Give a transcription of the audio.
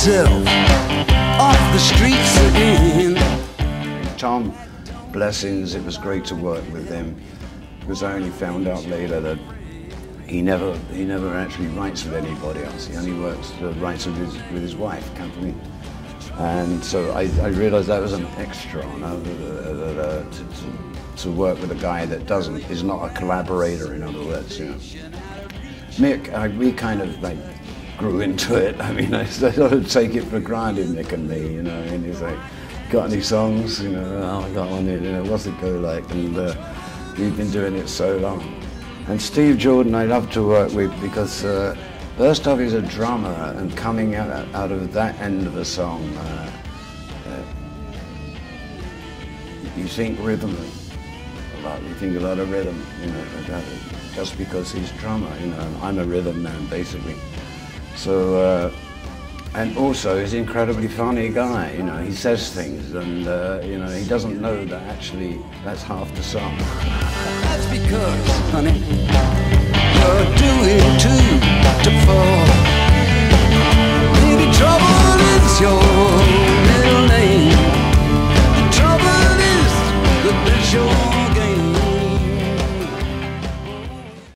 myself off the streets again. Tom, blessings, it was great to work with him, because I only found out later that he never actually writes with anybody else. He only writes with his wife, Kathleen. And so I realized that was an extra, you know, to work with a guy that is not a collaborator, in other words, you know. Mick, we kind of like grew into it. I mean, I sort of take it for granted, Mick and me, you know. I mean, he's like, got any songs? You know, oh, I got one, you know, what's it go like? And we've been doing it so long. And Steve Jordan I love to work with because first off, he's a drummer, and coming out of that end of a song, you think rhythm a lot. You think a lot of rhythm, you know, just because he's a drummer, you know. I'm a rhythm man, basically. So, and also he's an incredibly funny guy, you know. He says things, and you know, he doesn't know that actually that's half the song. That's because, honey, you're doing too to fall.